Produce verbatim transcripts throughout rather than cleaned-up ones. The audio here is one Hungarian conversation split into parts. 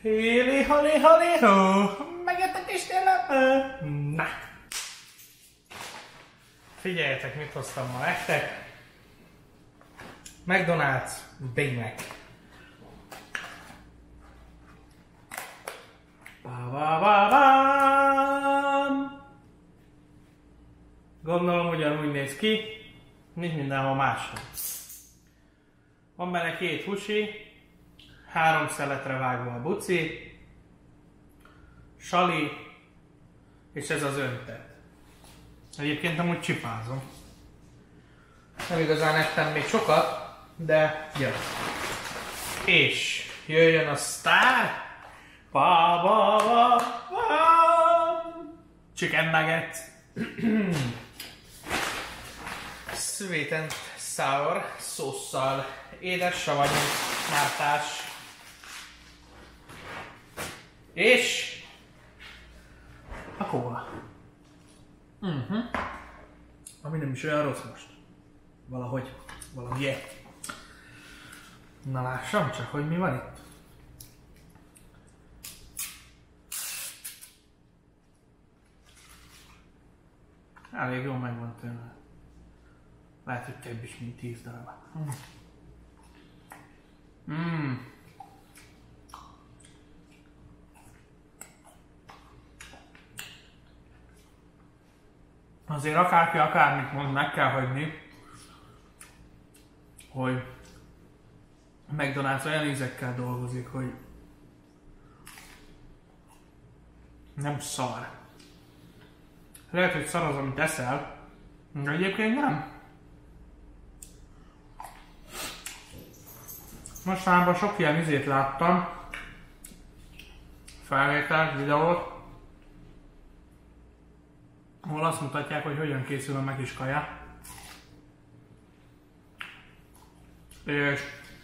Héli, hali, hali, hó! Megjöttek is tényleg? Na! Figyeljetek, mit hoztam ma nektek. McDonald's Big Mac. Ba, ba, ba, bam. Gondolom ugyanúgy néz ki, mint mindenhol máshol. Van benne két husi, három szeletre vágva a buci, sali, és ez az öntet. Egyébként amúgy csipázom. Nem igazán ettem még sokat, de jön. És jöjjön a sztár. Ba, ba, ba, ba. Chicken nuggets. Sweet and sour szósszal. Édes, savanyú, mártás. És a kóla. Uh-huh. Ami nem is olyan rossz most. Valahogy, valami ilyen. Na lássam csak, hogy mi van itt. Elég jól megvan tőle. Lehet, hogy több is, mint tíz darab. Mm. Azért akárki akármit mond, meg kell hagyni, hogy McDonald's olyan ízekkel dolgozik, hogy nem szar. Lehet, hogy szar az, amit eszel, de egyébként nem. Mostanában sok ilyen izét láttam, felvételt, videót, ahol azt mutatják, hogy hogyan készül a Mac-is kaja. És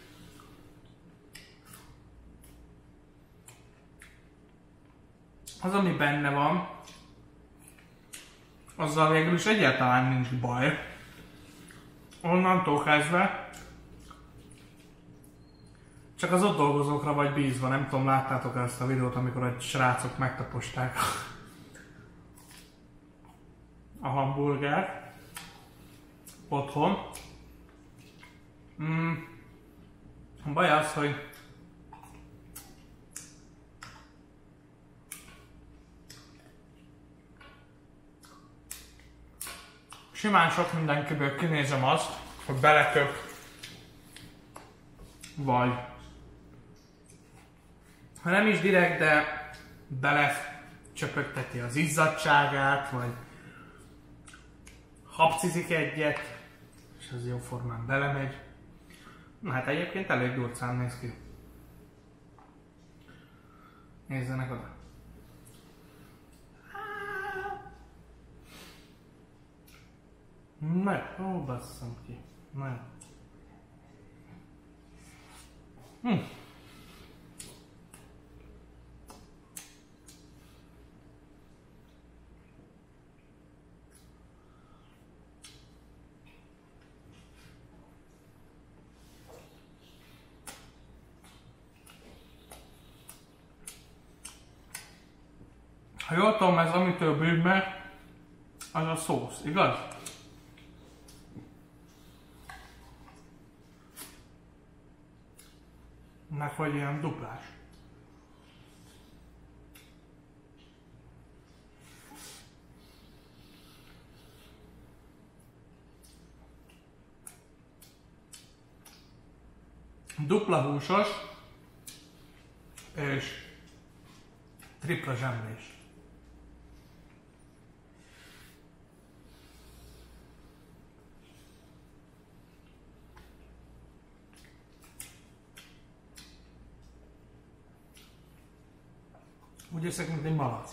az, ami benne van, azzal végül is egyáltalán nincs baj. Onnantól kezdve csak az ott dolgozókra vagy bízva. Nem tudom, láttátok ezt a videót, amikor a srácok megtaposták a hamburgert otthon. Mm. A baj az, hogy simán sok mindenkiből kinézem azt, hogy beleköp, vagy ha nem is direkt, de belecsöpögteti az izzadságát, vagy habcizik egyet, és az jó formán belemegy. Na hát egyébként elég durcán néz ki. Nézzenek oda. Na, ó, basszom ki. Na. Hm. Ha jól tudom, ez amitől bűn meg, az a szósz, igaz? Meg hogy ilyen duplás. Dupla húsos és tripla zsemlés. Úgy eszek, mint egy malac.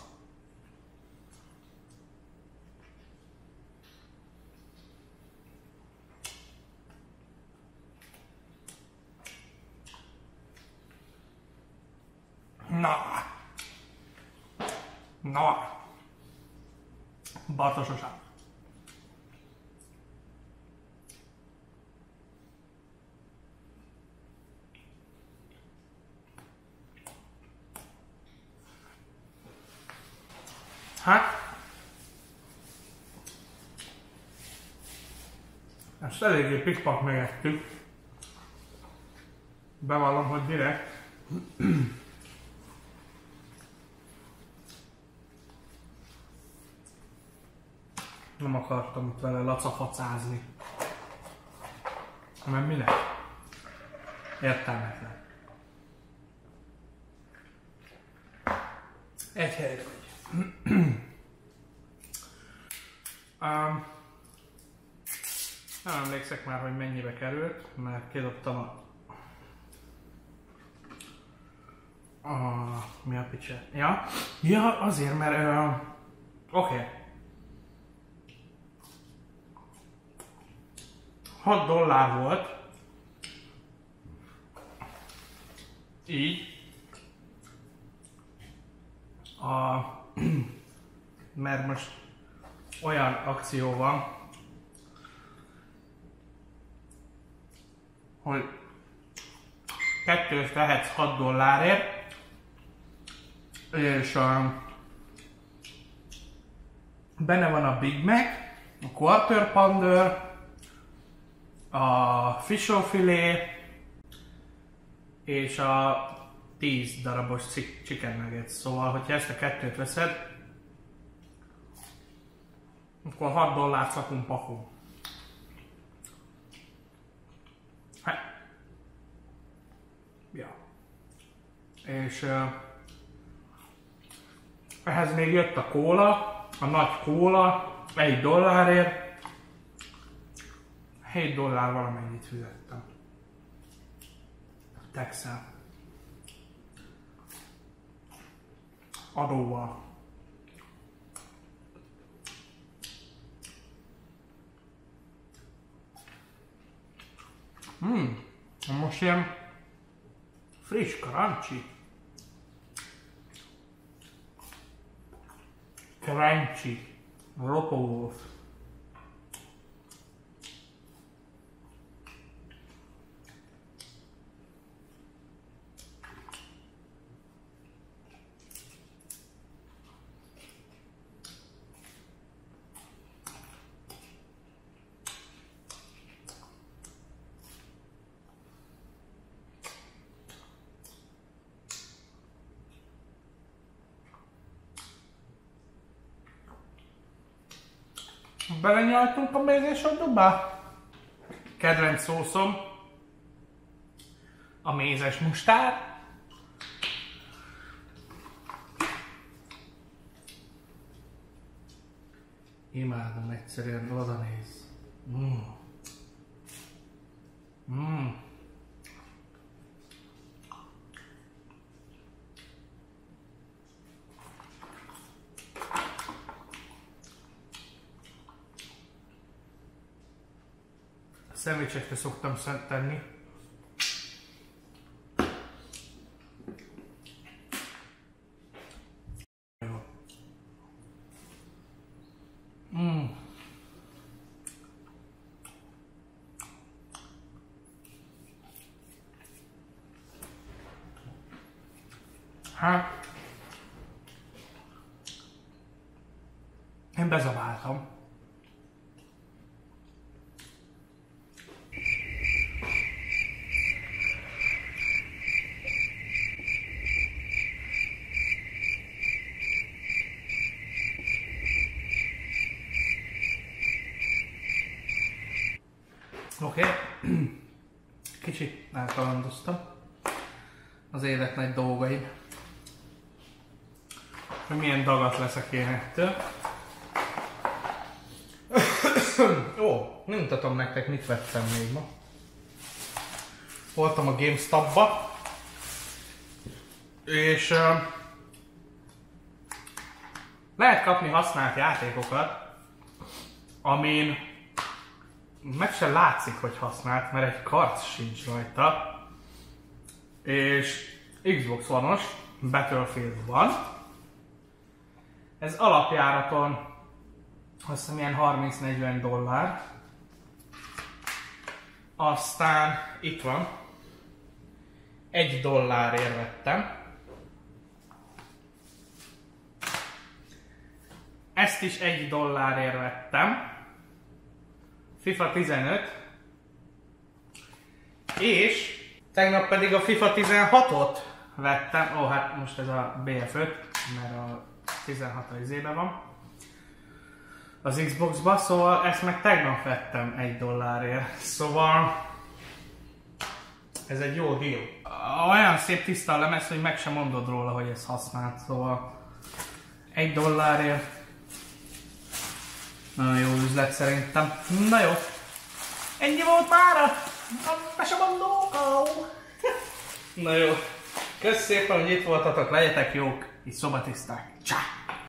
Na! Na! Bartososan. Hát, ezt eléggé pikpak megettük. Bevallom, hogy direkt. Nem akartam itt vele lacafacázni. Mert minek? Értelmetlen. Egy helyre vagy. um, nem emlékszek már, hogy mennyibe került, mert kidobtam a... a mi a picsa? Ja? Ja, azért, mert... Uh, Oké. Okay. hat dollár volt. Így. A, mert most olyan akció van, hogy kettőt vehetsz hat dollárért, és a, benne van a Big Mac, a Quarter Pounder, a Fish o Filet, és a tíz darabos chicken nuggets. Szóval, hogyha ezt a kettőt veszed, akkor hat dollárt szakunk pakó. Hát. Ja. És uh, ehhez még jött a kóla, a nagy kóla, egy dollárért. hét dollár valamennyit fizettem. Texel. Adóval. Hmm, most ilyen friss crunchy. Crunchy. Ropolóf. Belenyaltunk a mézesodóba. Kedvenc szószom a mézes mustár. Imádom egyszerűen, odanéz. Mm. Mm. Szendvicsekre szoktam tenni. Mm. Hát, én bezabáltam. Oké, okay. Kicsit elkalandoztam az élet nagy dolgaim, hogy milyen dagat leszek én ettől. Ó, nem mutatom nektek, mit vettem még ma. Voltam a GameStop-ba, és uh, lehet kapni használt játékokat, amin meg sem látszik, hogy használt, mert egy karc sincs rajta. És Xbox One-os Battlefield van. Ez alapjáraton azt hiszem ilyen harminc-negyven dollár. Aztán itt van. Egy dollárért vettem. ezt is egy dollárért vettem. FIFA tizenöt. És tegnap pedig a FIFA tizenhatot vettem. Ó, hát most ez a bé ef öt, mert a tizenhat az izében van. Az Xbox-ba, szóval ezt meg tegnap vettem egy dollárért. Szóval ez egy jó deal. Olyan szép tiszta a lemez, hogy meg sem mondod róla, hogy ezt használt. Szóval egy dollárért nagyon jó üzlet szerintem. Na jó, ennyi volt mára. Be sem mondok. Na jó, kösz szépen, hogy itt voltatok, legyetek jók, és szobatiszták. Csá!